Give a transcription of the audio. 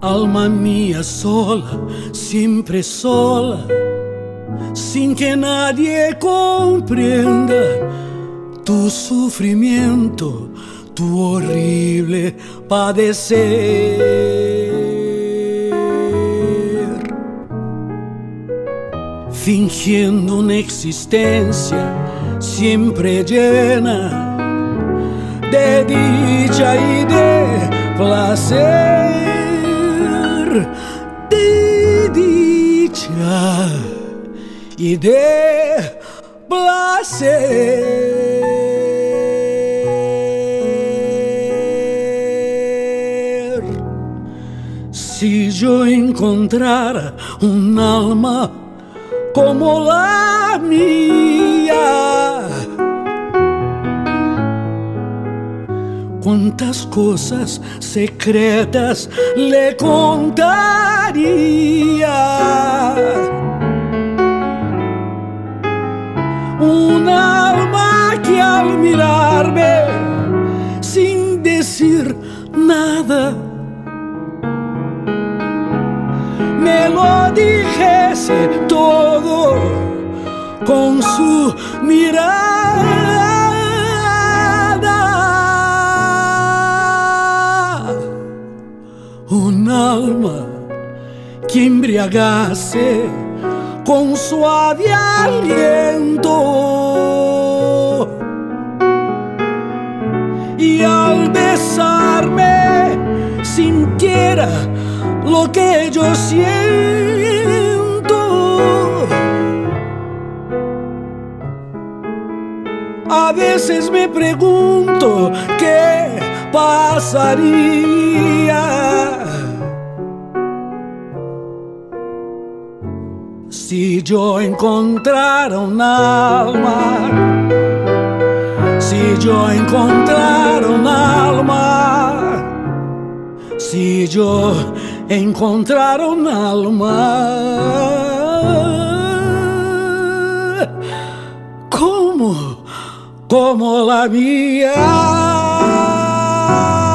alma mía sola, siempre sola, sin que nadie comprenda tu sufrimiento, tu horrible padecer, fingiendo una existencia siempre llena de dicha y de placer, de dicha y de placer. Si yo encontrara un alma como la mía, cuántas cosas secretas le contaría. Un alma que al mirarme sin decir nada me lo dijese todo con su mirada. Un alma que embriagase con suave aliento y al besarme sintiera lo que yo siento. A veces me pregunto qué pasaría si yo encontrara un alma, si yo encontrara un alma, si yo encontrara un alma como la mía.